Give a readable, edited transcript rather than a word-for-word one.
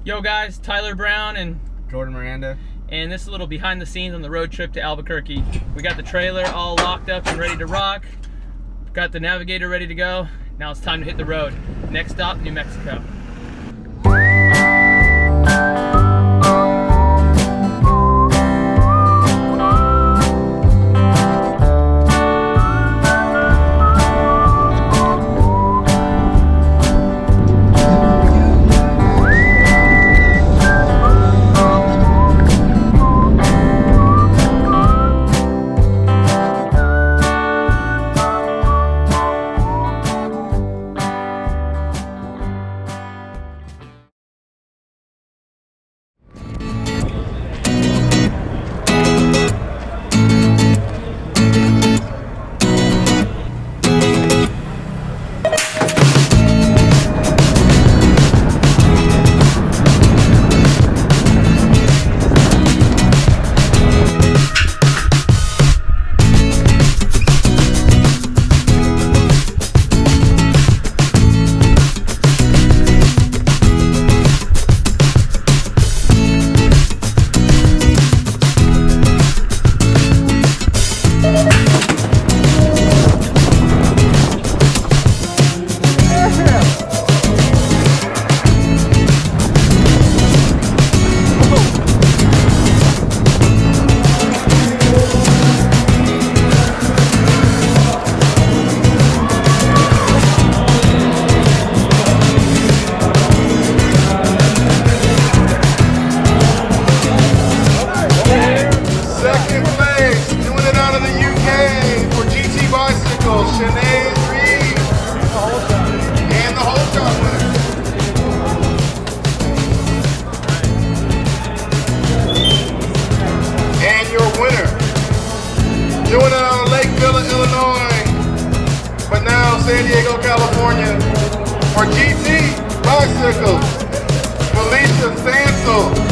Yo guys, Tyler Brown and Jordan Miranda. And this is a little behind the scenes on the road trip to Albuquerque. We got the trailer all locked up and ready to rock. Got the navigator ready to go. Now it's time to hit the road. Next stop, New Mexico. Doing it out of Lakeville, Illinois, but now San Diego, California, for GT Bicycles, Felicia Stansel.